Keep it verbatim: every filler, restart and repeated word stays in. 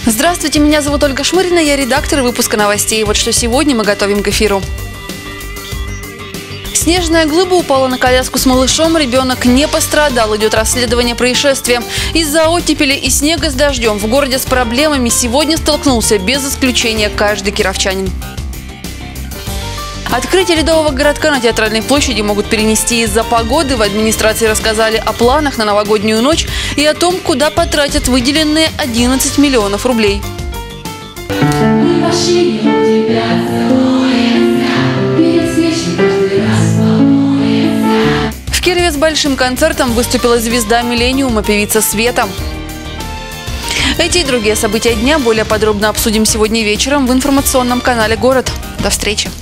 Здравствуйте, меня зовут Ольга Шмырина, я редактор выпуска новостей. Вот что сегодня мы готовим к эфиру. Снежная глыба упала на коляску с малышом, ребенок не пострадал. Идет расследование происшествия. Из-за оттепели и снега с дождем в городе с проблемами сегодня столкнулся без исключения каждый кировчанин. Открытие ледового городка на Театральной площади могут перенести из-за погоды. В администрации рассказали о планах на новогоднюю ночь и о том, куда потратят выделенные одиннадцать миллионов рублей. В Кирове с большим концертом выступила звезда «Миллениума» певица Света. Эти и другие события дня более подробно обсудим сегодня вечером в информационном канале «Город». До встречи!